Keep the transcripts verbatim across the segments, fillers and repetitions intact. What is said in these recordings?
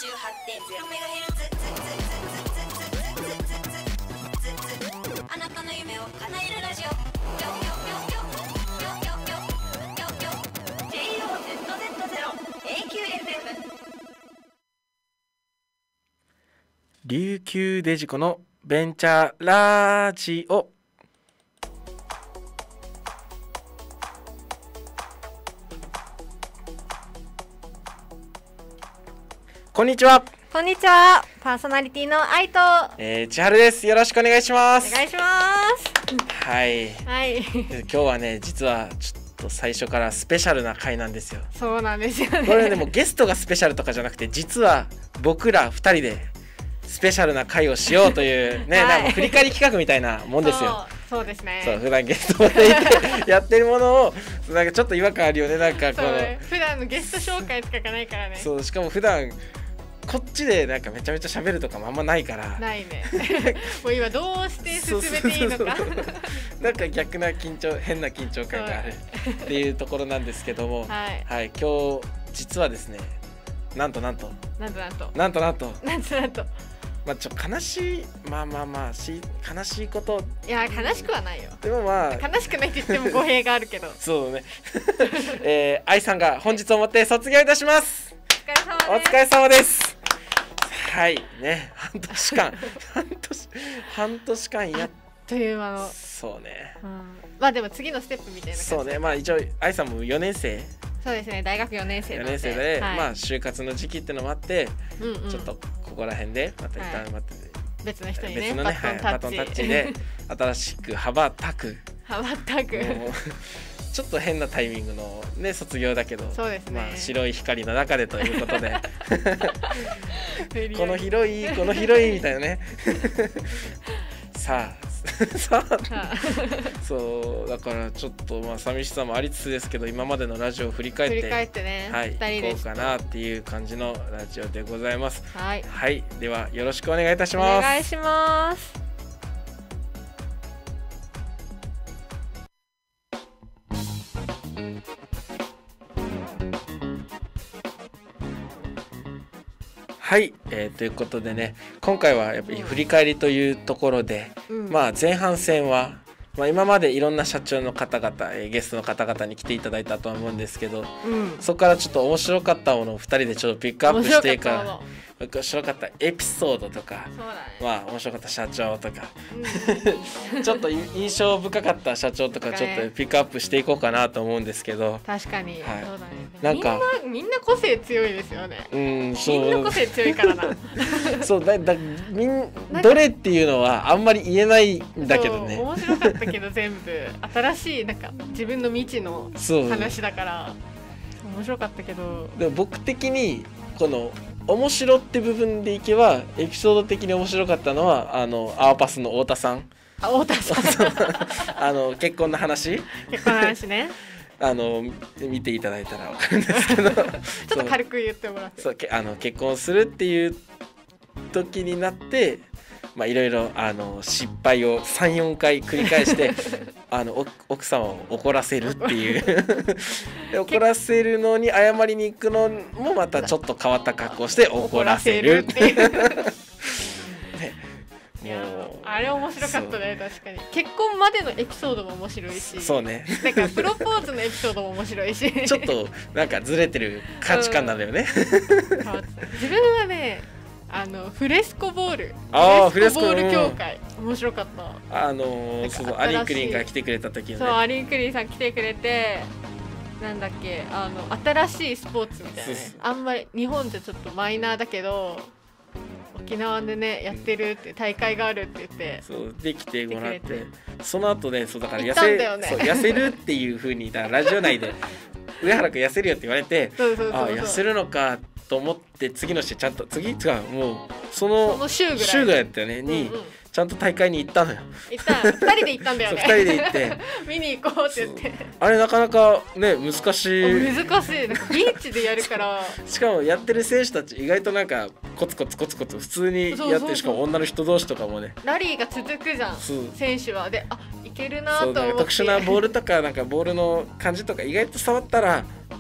じゅうはちてんゼロメガヘルツあなたの夢を叶えるラジオ。ジェイオーゼットゼットゼロ エーキューエフエム琉球デジコのベンチャーラジオ。こんにちは。 こんにちは。パーソナリティの愛と、 えー、千春です。よろしくお願いします。 お願いします。 はい。 はい。 今日はね、実はちょっと最初からスペシャルな回なんですよ。 そうなんですよね。 これでもゲストがスペシャルとかじゃなくて、実は僕らふたりでスペシャルな回をしようというね、はい、なんか振り返り企画みたいなもんですよ。 そう、そうですね。 そう、普段ゲストでやってるものをなんかちょっと違和感あるよね。なんかこの普段のゲスト紹介とかがないからね。 そう、しかも普段こっちでなんかめちゃめちゃ喋るとかもあんまないからないね。もう今どうして進めていいのかなんか逆な緊張、変な緊張感があるっていうところなんですけども、 はい、 はい、今日実はですね、なんとなんとなんとなんとなんとなんとなんとなんとまあちょ悲しい、まあまあまあし悲しいこと、 いや悲しくはないよ。 でもまあ悲しくないって言っても語弊があるけどそうねえー、愛さんが本日をもって卒業いたします。おお疲れ様です。はいね、半年間半年半年間やっという間のそうね、 うん、まあでも次のステップみたいな感じ。 そうね、まあ一応愛さんもよねん生、 そうですね、大学よねん生よねん生で、 はい、 まあ就活の時期ってのもあって、 うんうん、 ちょっとここら辺でまた一旦、はい、また別の人にね、 別のねバトンタッチで新しく羽ばたく羽ばたくちょっと変なタイミングのね卒業だけど、 そうですね、 まあ、白い光の中でということでこの広いこの広いみたいなねさあさあそうだからちょっとまあ寂しさもありつつですけど、今までのラジオを振り返って振り返ってね、 はい、 ふたりで行こうかなっていう感じのラジオでございます。 はい、 はい、ではよろしくお願いいたします。 お願いします。 はい、えー、ということでね、今回はやっぱり振り返りというところで、うん、まあ前半戦は、まあ、今までいろんな社長の方々、えー、ゲストの方々に来ていただいたとは思うんですけど、うん、そこからちょっと面白かったものをふたりでちょっとピックアップしていくから面白かったエピソードとか、 そうだね、 まあ面白かった社長とか、うん、ちょっと印象深かった社長とかちょっとピックアップしていこうかなと思うんですけど、 確かに、 はい、 そうだね、 なんかみんなみんな個性強いですよね。 うん、そうみんな個性強いからなそうだだみんどれっていうのはあんまり言えないんだけどね。 面白かったけど全部新しいなんか自分の未知の話だから面白かったけど、 でも僕的にこの面白って部分でいけばエピソード的に面白かったのはあのアーパスの太田さん、 あ太田さんあの結婚の話結婚の話ねあの見ていただいたら分かるんですけどちょっと軽く言ってもらってそうあの結婚するっていう時になってまあいろいろあの失敗を さん,よん 回繰り返してあの奥様を怒らせるっていう怒らせるのに謝りに行くのもまたちょっと変わった格好して怒らせるっていういやあれ面白かったね。確かに結婚までのエピソードも面白いし、 そうね、 なんかプロポーズのエピソードも面白いしちょっとなんかずれてる価値観なんだよね、 うん、自分はねあのフレスコボールあフレスコボール協会、うん、面白かった。 あのー、そうアリー・クリーンが来てくれた時に、ね、 そうアリー・クリーンさん来てくれて、なんだっけあの新しいスポーツみたいな、ね、あんまり日本じゃちょっとマイナーだけど沖縄でねやってるって大会があるって言って、 うん、そうできてもらって、その後ね、そうだから痩せ、 ね、そう痩せるっていう風にだラジオ内で上原くん痩せるよって言われてそうそうそうそう、 あ痩せるのかと思って次の日ちゃんと次違うもうそのその週ぐらい週ぐらいだったよねに、うんうん、ちゃんと大会に行ったのよ。 行ったふたりで行ったんだよねふたりで行って見に行こうって言ってあれなかなかね難しい難しいなんかビーチでやるからしかもやってる選手たち意外となんかコツコツコツコツ普通にやって、そうそうそう、しかも女の人同士とかもねラリーが続くじゃん選手は。であいけるなと思って、 特殊なボールとかなんかボールの感じとか意外と触ったら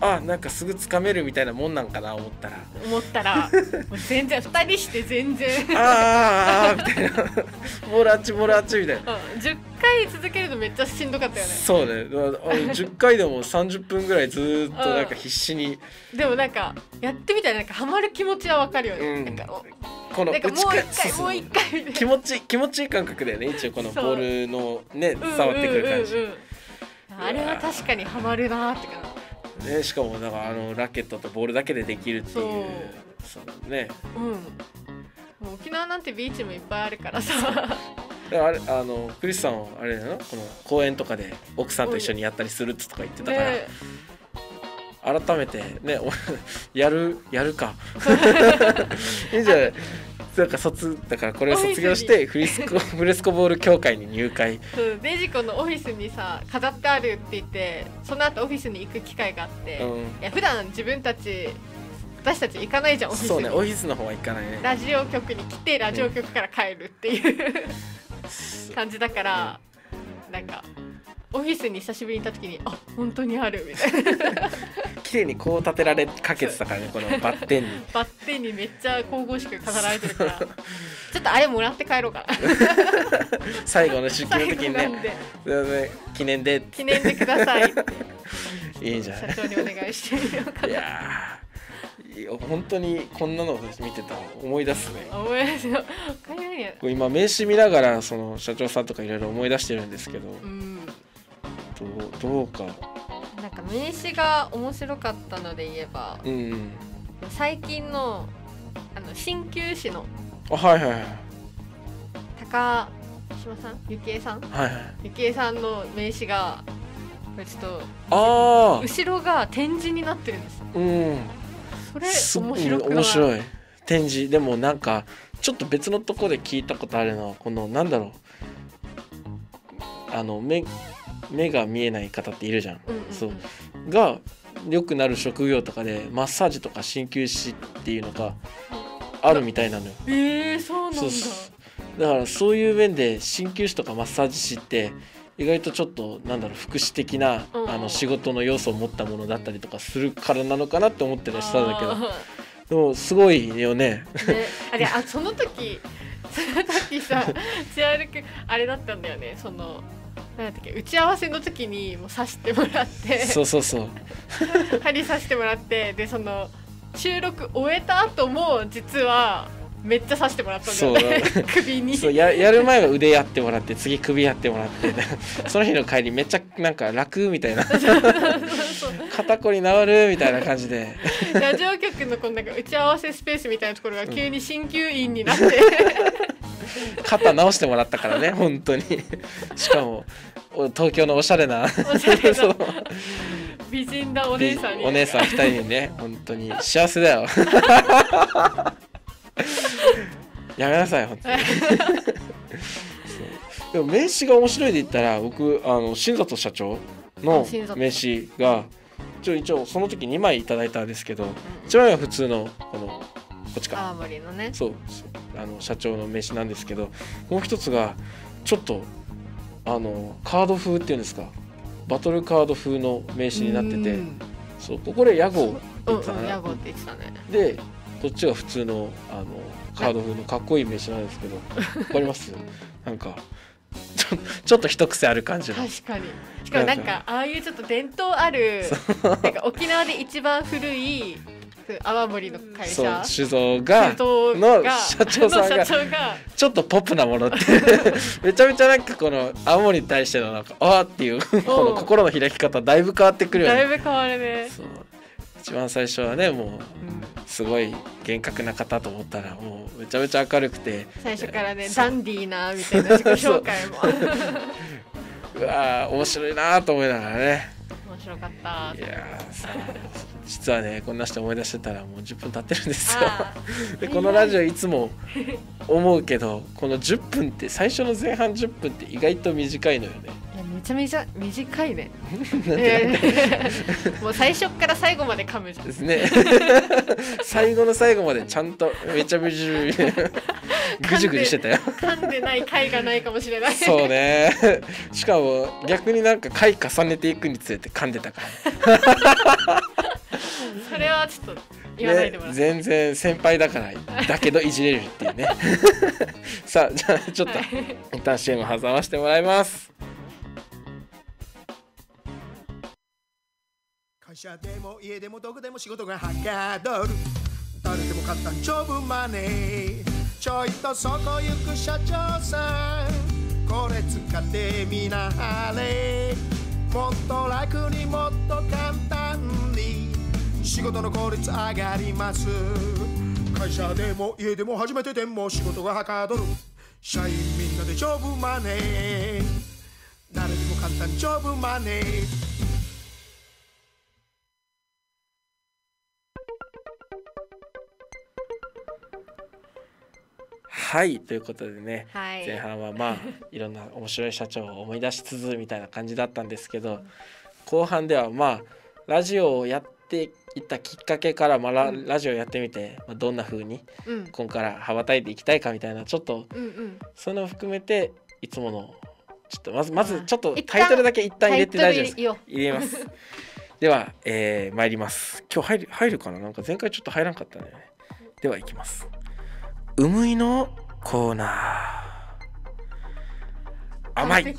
あなんかすぐつかめるみたいなもんなんかな思ったら思ったらもう全然ふたりして全然あーあーみたいなボールあっちボールあっちみたいな、 うん、じゅっかい続けるのめっちゃしんどかったよね。 そうね、あのじゅっかいでもさんじゅっぷんぐらいずーっとなんか必死に、 うん、でもなんかやってみたらなんかハマる気持ちはわかるよね、 うん、 なんかこのなんかもう一回もう一回みたいな気持ち気持ちいい感覚だよね一応このボールのね伝わってくる感じ、 うんうんうんうん、あれは確かにハマるなーってかね、しかもなんかあのラケットとボールだけでできるっていう、そうね、 うん、もう沖縄なんてビーチもいっぱいあるからさあれあのクリスさんはあれだよこの公園とかで奥さんと一緒にやったりするってとか言ってたから、ね、改めてねやるやるかいいんじゃないなんか卒だからこれを卒業してフリスコフレスコボール協会に入会。 デジコのオフィスにさ飾ってあるって言ってその後オフィスに行く機会があって、うん、いや普段自分たち私たち行かないじゃんオフィスに。 そうねオフィスの方は行かないね。 ラジオ局に来てラジオ局から帰るっていう、うん、感じだから、うん、なんかオフィスに久しぶりに行った時にあ本当にあるみたいな綺麗にこう立てられかけてたからねこのバッテンにバッテンにめっちゃ神々しく飾られてるからちょっとあれもらって帰ろうかな最後の出勤の時にね記念で記念でくださいっていいんじゃない社長にお願いしてみようかな。いや本当にこんなのを見てたら思い出すね。 思い出すよ今名刺見ながらその社長さんとかいろいろ思い出してるんですけど、うん、どう、どうかなんか名刺が面白かったので言えば、うんうん、最近のあの鍼灸師のあ、はいはいはい、 高島さんゆきえさん、はいはい、ゆきえさんの名刺がこれちょっとあ後ろが展示になってるんですよ、うん、それ面白くない？ 面白い展示でもなんかちょっと別のとこで聞いたことあるのはこのなんだろうあの目目が見えない方っているじゃん、うんうんうん、そうが良くなる職業とかでマッサージとか鍼灸師っていうのがあるみたいなのよ。 えー、そうなんだ。そうだからそういう面で鍼灸師とかマッサージ師って意外とちょっとなんだろう福祉的な、うん、あの仕事の要素を持ったものだったりとかするからなのかなって思ってらしたんだけどでもすごいよね。 ねあれあその時その時さ千春くんあれだったんだよねそのなんだっけ打ち合わせの時にもう刺してもらってそうそうそう針刺してもらってでその収録終えた後も実はめっちゃ刺してもらったんだよね首に。 そう や, やる前は腕やってもらって次首やってもらってその日の帰りめっちゃなんか楽みたいな肩こり治るみたいな感じでラジオ局のこのなんか打ち合わせスペースみたいなところが急に鍼灸院になって、うん、 肩直してもらったからね本当にしかも東京のおしゃれなおしゃれな美人なお姉さんにお姉さんふたりにね本当に幸せだよやめなさい本当にでも名刺が面白いで言ったら僕あの新里社長の名刺が一応、一応その時にまいいただいたんですけど、うん、いちまいは普通のこのこっちか青森のねそうあの社長の名刺なんですけどもう一つがちょっとあのカード風っていうんですかバトルカード風の名刺になっててそうこれ屋号って言ってたね、 うんうん、屋号って言ってたねでこっちが普通のあのカード風のかっこいい名刺なんですけどわかりますなんかちょ, ちょっと一癖ある感じの確かにしかもなんかああいうちょっと伝統あるなんか沖縄で一番古い泡盛の会社酒造がの社長さんがちょっとポップなものってめちゃめちゃなんかこの泡盛に対してのなんかあーっていうこの心の開き方だいぶ変わってくるよね。 だいぶ変わるね。 そう一番最初はねもうすごい厳格な方と思ったらもうめちゃめちゃ明るくて最初からねダンディーなみたいな自己紹介もうわー面白いなと思いながらね面白かった。 いやさ実はねこんなして思い出してたらもうじゅっぷん経ってるんですよでこのラジオいつも思うけどこのじゅっぷんって最初の前半じゅっぷんって意外と短いのよね。 いやめちゃめちゃ短いねもう最初から最後まで噛むじゃんですね最後の最後までちゃんとめちゃめちゃぐじゅぐじゅしてたよ噛んでない回がないかもしれないそうねしかも逆になんか回重ねていくにつれて噛んでたからそれはちょっと言わないでもらって、 ね、全然先輩だからだけどいじれるっていうねさあじゃあちょっと、はい、一旦 シーエム 挟ませてもらいます。 会社でも家でもどこでも仕事がはかどる、誰でも簡単ジョブマネー、ちょいとそこ行く社長さん、これ使ってみなはれ、もっと楽にもっと簡単に仕事の効率上がります。会社でも家でも初めてでも仕事がはかどる、社員みんなでジョブマネー、誰でも簡単ジョブマネー。 はいということでね、 はい、 前半はまあいろんな面白い社長を思い出しつつみたいな感じだったんですけど、後半ではまあラジオをやっていったきっかけから、まあ ラ,、うん、ラジオやってみて、まあ、どんな風に今から羽ばたいていきたいかみたいな、ちょっと、うんうん、そういうのを含めていつものちょっとまずまずちょっとタイトルだけ一旦入れて大丈夫ですか？入れますでは、えー、参ります。今日入る、入るかな、なんか前回ちょっと入らんかったね。ではいきます。うむいのコーナー。甘い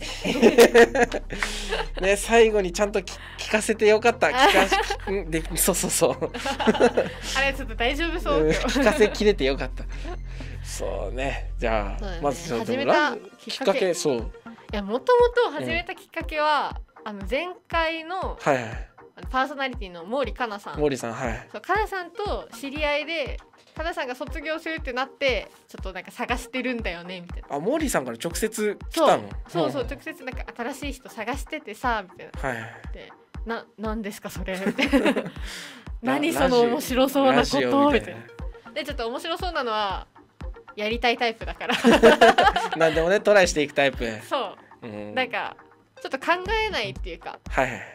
ね、最後にちゃんと聞かせてよかった。聞かんでそうそうそうあれちょっと大丈夫そう、 聞かせきれてよかったそうね。じゃあ、ね、まずちょっと始めたきっかけ、そう、いやもともと始めたきっかけは、うん、あの前回の、 はいはい、 パーソナリティの毛利かなさん、 毛利さん、はい、 そうかなさんと知り合いで、かなさんが卒業するってなってちょっとなんか探してるんだよねみたいな。 あ、毛利さんから直接来たの？ そうそうそう、直接なんか新しい人探しててさみたいな、はい、でな、なんですかそれみたいな何その面白そうなことみたいな。でちょっと面白そうなのはやりたいタイプだから何でもねトライしていくタイプ。 そう、うん、なんかちょっと考えないっていうか、はいはい、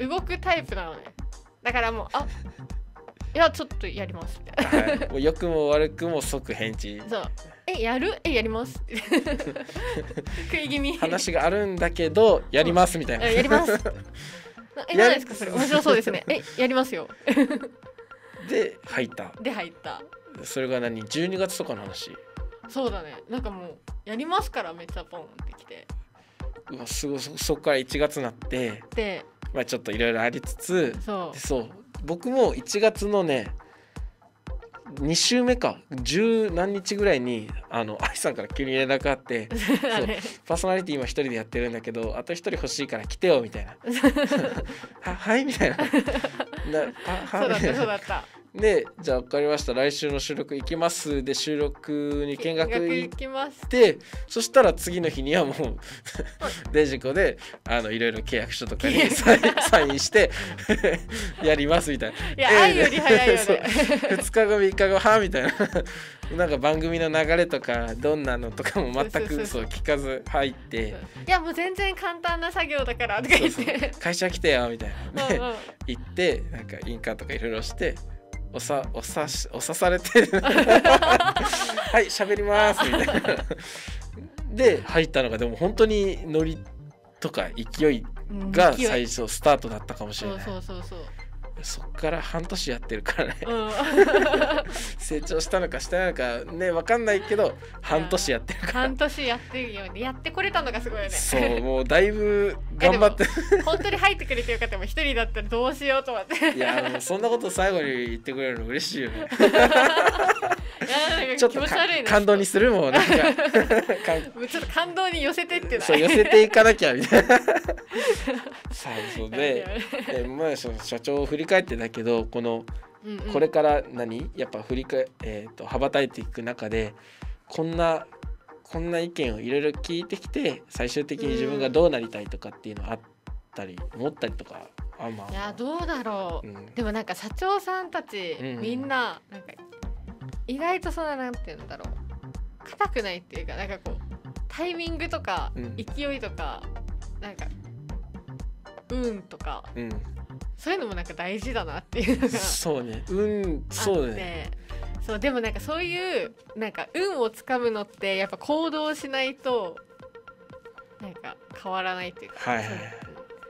動くタイプなのね。だからもうあいやちょっとやりますみたいな、はい、 もう良くも悪くも即返事。 そう、えやるえやります食い気味話があるんだけどやりますみたいな、 やりますえ何ですかそれ、面白そうですねえやりますよで入ったで入ったそれが何、じゅうにがつとかの話？ そうだね、なんかもうやりますからめっちゃポンってきて、 うわすごい、そこからいちがつになってで、まあ、ちょっといろいろありつつ、そうそう僕もいちがつのねに週目か十何日ぐらいにあの愛さんから急に連絡あってそうパーソナリティ今一人でやってるんだけどあと一人欲しいから来てよみたいなは, はいみたいななあそうだったそうだったでじゃあ分かりました来週の収録行きますで収録に見学行きまってそしたら次の日にはもうデジコであのいろいろ契約書とかにサイン、サインしてやりますみたいな。 いや、えー、愛より早いよねふつかごみっかごはみたいななんか番組の流れとかどんなのとかも全くそう聞かず入っていやもう全然簡単な作業だからとか言ってそうそう会社来てよみたいなで、うんうん、行ってなんか印鑑とかいろいろしておさおさしおさされてはい喋りますみたいなで入ったのがでも本当にノリとか勢いが最初スタートだったかもしれない。そうそうそうそうそっから半年やってるからね、うん、成長したのかしてないのかね分かんないけど半年やってるから半年やってるよねやってこれたのがすごいよね。 そうもうだいぶ頑張って本当に入ってくれてよかった。も一人だったらどうしようと思っていやもうそんなこと最後に言ってくれるの嬉しいよねいやちょっと感動にするもんなんかちょっと感動に寄せてってないそう寄せていかなきゃみたいなさあそうでえまあ社長を振り返ってだけどこの、うんうん、これから何やっぱ振り返えっと羽ばたいていく中でこんなこんな意見をいろいろ聞いてきて最終的に自分がどうなりたいとかっていうのあったり思ったりとかあんまいやどうだろう、うん、でもなんか社長さんたち、うんうん、みんななんか意外とそんななんていうんだろう硬くないっていうかなんかこうタイミングとか、うん、勢いとかなんか運とか、うん、そういうのもなんか大事だなっていうのがそうね運そうねそうでもなんかそういうなんか運をつかむのってやっぱ行動しないとなんか変わらないっていうか、はいはい、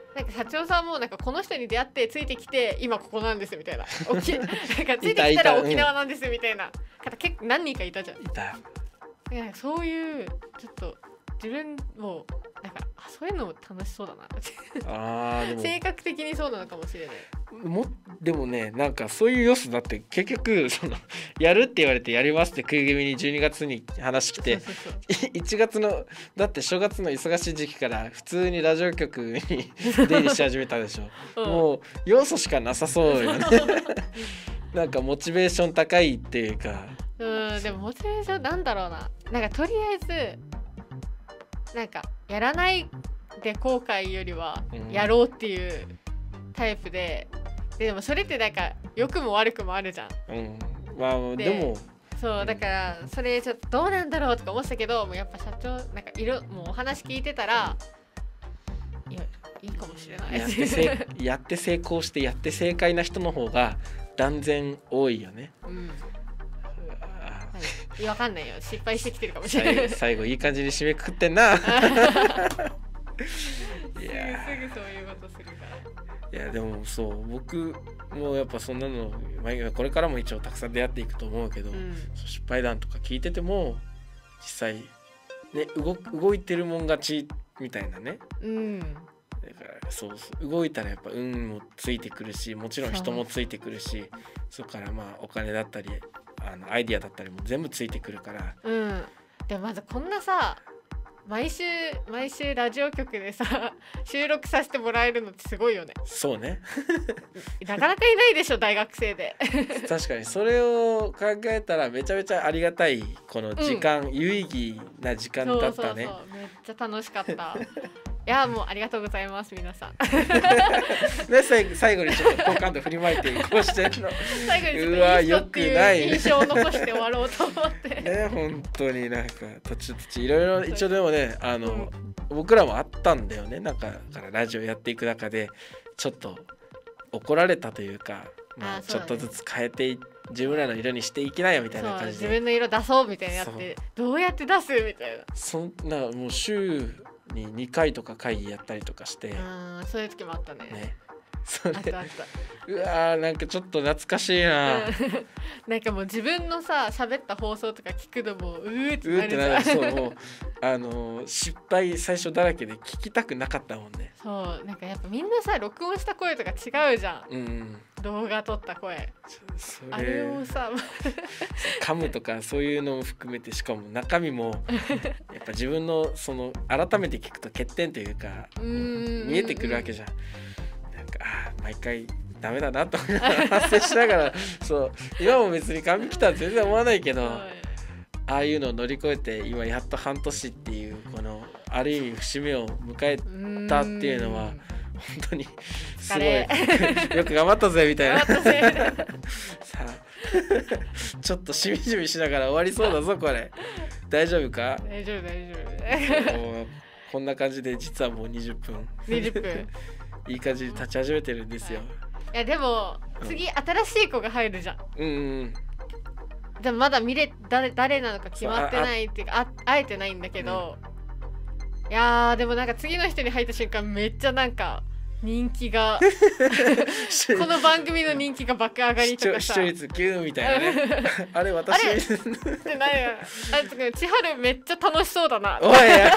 なんか社長さんもなんかこの人に出会ってついてきて今ここなんですみたいな沖なんかついてきたら沖縄なんですみたいな方結構何人かいたじゃん。 いた。 なんかそういうちょっと自分もなんかあそういうのも楽しそうだなあでも性格的にそうなのかもしれない。 もでもねなんかそういう要素だって結局そのやるって言われてやりますって食い気味にじゅうにがつに話来てそうそうそういちがつのだって正月の忙しい時期から普通にラジオ局に出入りし始めたでしょ、 うん、 もう要素しかなさそうよねなんかモチベーション高いっていうかうんでもモチベーションなんだろうななんかとりあえずなんかやらないで後悔よりはやろうっていうタイプで、うん、でもそれってなんか良くも悪くもあるじゃん、 うんまあ、で, でもそうだからそれちょっとどうなんだろうとか思ってたけどもうやっぱ社長なんかいろもうお話聞いてたらいやいいかもしれないやってせやって成功してやって正解な人の方が断然多いよね、 うんわかんないよ失敗してきてるかもしれない最後いい感じに締めくくってんないやすぐそういうことするからいやでもそう僕もやっぱそんなのこれからも一応たくさん出会っていくと思うけど、うん、失敗談とか聞いてても実際、ね、動, 動いてるもん勝ちみたいなね、 うん、 だからそうそう動いたらやっぱ運もついてくるしもちろん人もついてくるしそこからまあお金だったりあのアイディアだったりも全部ついてくるから、 うん、でもまずこんなさ毎週毎週ラジオ局でさ収録させてもらえるのってすごいよね。 そうねなかなかいないでしょ大学生で確かにそれを考えたらめちゃめちゃありがたいこの時間、うん、有意義な時間だったね。 そうそうそうめっちゃ楽しかったいやもうありがとうございます皆さんで最, 最後にちょっと好感度振りまいてこうしてるの最後にちょっといい人っていう印象を残して終わろうと思ってね本当になんか途中途中いろいろ一応でもねあの、うん、僕らもあったんだよねなんかからラジオやっていく中でちょっと怒られたというか、まあ、あちょっとずつ変えていって自分らの色にしていきなよみたいな感じで自分の色出そうみたいなやってどうやって出すみたいなそんなもう週ににかいとか会議やったりとかしてあそういう時もあったね。 ねそれあったあったうわーなんかちょっと懐かしいななんかもう自分のさ喋った放送とか聞くのもうーってなるじゃん。うーってなるそうもうあのー、失敗最初だらけで聞きたくなかったもんね。 そうなんかやっぱみんなさ録音した声とか違うじゃん、うん、動画撮った声それあれをさ噛むとかそういうのも含めてしかも中身もやっぱ自分のその改めて聞くと欠点というかうん見えてくるわけじゃん。なんかあ毎回ダメだなと発生しながらそう今も別に完璧とは全然思わないけどああいうのを乗り越えて今やっと半年っていうこのある意味節目を迎えたっていうのは本当にすごいよく頑張ったぜみたいなさあちょっとしみじみしながら終わりそうだぞこれ大丈夫か大丈夫大丈夫こんな感じで実はもうにじゅっぷんにじゅっぷんいい感じに立ち始めてるんですよ。 いやでも次、うん、新しい子が入るじゃん。 うんうんでもまだ見れ 誰, 誰なのか決まってないっていうか あ, あ, あえてないんだけど、うん、いやでもなんか次の人に入った瞬間めっちゃなんか人気がこの番組の人気が爆上がりとかさ視聴率キューみたいなねあれ私あれって何やあ千春めっちゃ楽しそうだなおいや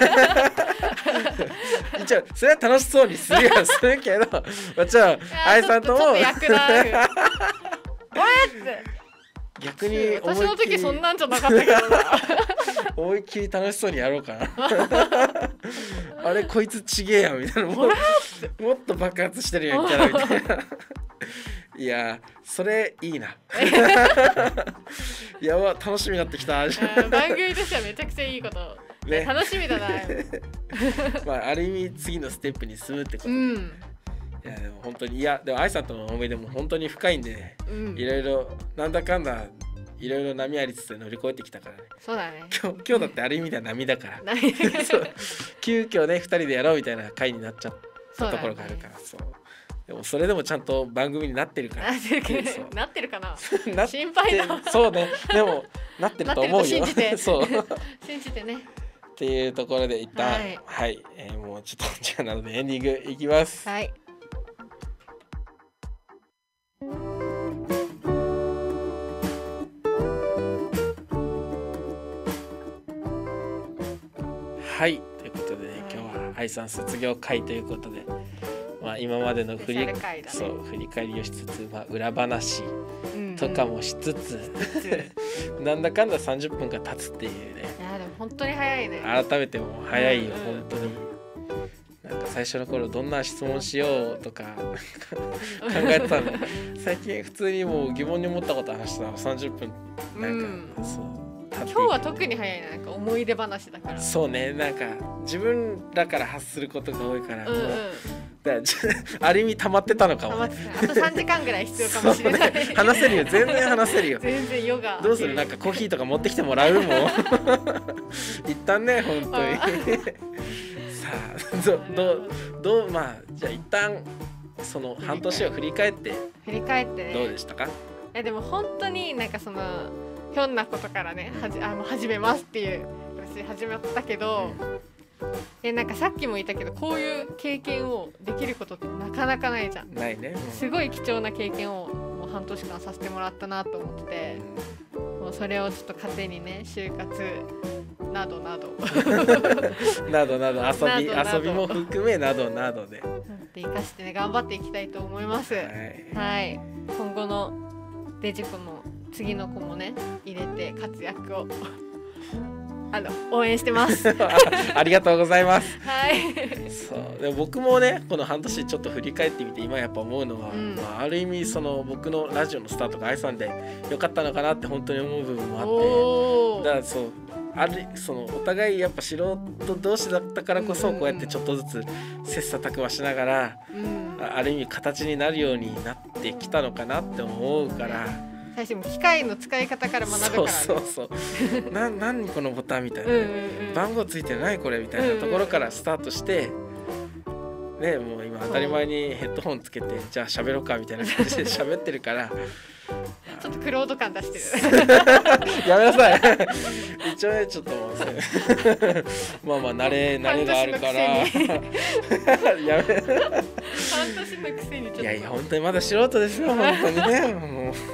一応それは楽しそうにするやするけどまあじゃあ愛さんともちょっと役なおいって逆に私の時そんなんじゃなかったけどな思いっきり楽しそうにやろうかなあれこいつちげえやみたいなも, もっと爆発してるやんキャラみたいないやそれいいないやば楽しみになってきた番組としてはめちゃくちゃいいこと、ね、楽しみだなまあある意味次のステップに進むってことで、うんいやでも本当にいやでも愛さんとの思い出も本当に深いんで、ねうん、いろいろなんだかんだいろいろ波ありつつ乗り越えてきたからね。 そうだね。 今日今日だってある意味では波だからそう急遽ねふたりでやろうみたいな回になっちゃったところがあるからそう、ね、そうでもそれでもちゃんと番組になってるからなってるかなってるかな心配だそうねでもなってると思うよ信じてそう信じてねっていうところで一旦ははいい、 はいえーもうちょっとじゃあなのでエンディングいきます。 はい。 はいということでね、今日は愛さん卒業会ということで、まあ、今までの振り、 スペシャル回だねそう振り返りをしつつ、まあ、裏話うんうんとかもしつつ、 いなんだかんださんじゅっぷんが経つっていうね、 やでも本当に早いね。 改めてもう早いよ、 うんうん本当に。なんか最初の頃どんな質問しようとかなんか考えてたの最近普通にもう疑問に思ったこと話したらさんじゅっぷんなんか、 うん、 そう経っていく今日は特に早いな、なんか思い出話だから。 そうね、なんか自分らから発することが多いから、 うんうん。 もうだからじある意味溜まってたのかもね。 溜まってた。あとさんじかんぐらい必要かもしれない。 そうね話せるよ、全然話せるよ。 全然ヨガ。 どうする、なんかコーヒーとか持ってきてもらうもん一旦ね、本当にさあどどうどうまあじゃあ一旦その半年を振り返って振り返ってね。 どうでしたか？ いやでも本当になんかそのひょんなことからね、はじあの始めますっていう私始まったけど、でなんかさっきも言ったけど、こういう経験をできることってなかなかないじゃん。 ないね、もうすごい貴重な経験をもう半年間させてもらったなと思ってて、もうそれをちょっと糧にね、就活などなどなどなど遊びなどなど遊びも含めなどなどで、 で生かしてね頑張っていきたいと思います。 はいはい、今後のデジコの次の子もね入れて活躍をあの応援してますあありがとうございますはいそうでも僕もねこの半年ちょっと振り返ってみて今やっぱ思うのは、 うんまあ、ある意味その僕のラジオのスタートが愛さんでよかったのかなって本当に思う部分もあって、 おーだからそうあるそのお互いやっぱ素人同士だったからこそうんうんうんこうやってちょっとずつ切磋琢磨しながらうん、 あある意味形になるようになってきたのかなって思うから最初も機械の使い方から学ぶからね。 そうそうそうな何このボタンみたいな、 うんうんうん番号ついてないこれみたいなところからスタートして、ね、もう今当たり前にヘッドホンつけてじゃあ喋ろうかみたいな感じで喋ってるからちょっとクロード感出してるやめなさい一応ねちょっともうそれまあまあ慣れ慣れがあるからやめ半年のくせにちょっといやいや本当にまだ素人ですよ本当にねもう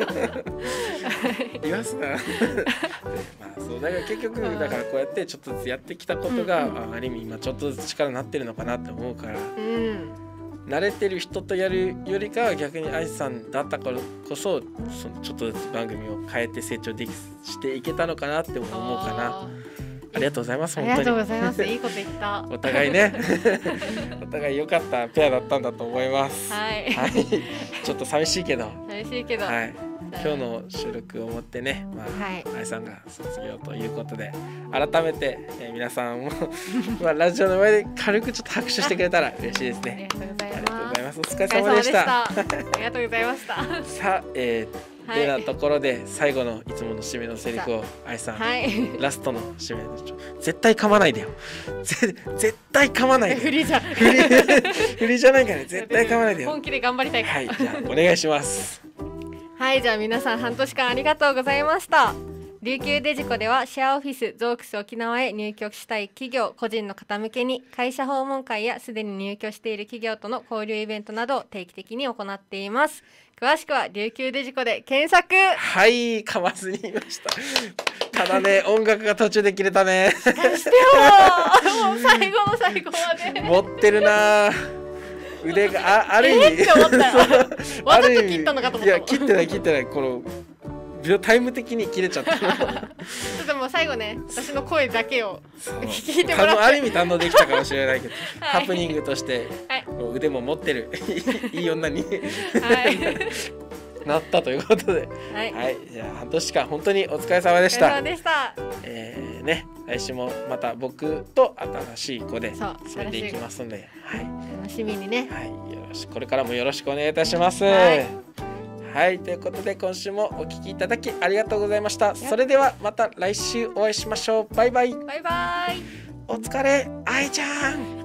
言わすなまあそうだから結局だからこうやってちょっとずつやってきたことが、 うんうんあある意味今ちょっとずつ力になってるのかなって思うからうん慣れてる人とやるよりかは逆に愛さんだったからこそそのちょっとずつ番組を変えて成長できしていけたのかなって思うかな。 あありがとうございますーありがとう本当にございますいいこと言ったお互いねお互い良かったペアだったんだと思いますはいはいちょっと寂しいけど寂しいけど、 はい今日の収録をもってね、まあはい愛さんが卒業ということで改めて、えー皆さんもまあラジオの前で軽くちょっと拍手してくれたら嬉しいですありねがとうございありがとうございまますお疲す。 れ様でしたありがとうございました。 さあ、えーはいでなところで最後のいつもの締めのセリフを愛さん、 はい。 ラストの締めのちょ絶対噛まないでよぜ絶対噛まないでフリじゃん。 振り振りじゃないから絶対噛まないでよ本気で頑張りたいから。 はいじゃあお願いしますはい、じゃあ皆さん半年間ありがとうございました。琉球デジコではシェアオフィスゾークス沖縄へ入居したい企業個人の方向けに会社訪問会やすでに入居している企業との交流イベントなどを定期的に行っています。詳しくは琉球デジコで検索。 はい噛まずに言いましたただね音楽が途中で切れたねしてよもう最後の最後まで。 持ってるな腕があある意味えーって思ったよそうわざとある意味切ったのかと思ったいや切ってない切ってないこの秒タイム的に切れちゃったちょっともう最後ね、私の声だけをそう聞いてもらってあのある意味堪能できたかもしれないけど、 はいハプニングとして、 はいもう腕も持ってるいい女にはいなったということで、 はい。 はい、じゃあ半年間本当にお疲れ様でしお疲れた様。でした。 えー、ね、来週もまた僕と新しい子でそう進めていきますので、はい、 楽しみにね。 はい、よろしくこれからもよろしくお願いいたします。 はいはい、ということで今週もお聞きいただきありがとうございました。それではまた来週お会いしましょう。バイバイ。 バイバイ。 お疲れ、愛ちゃん。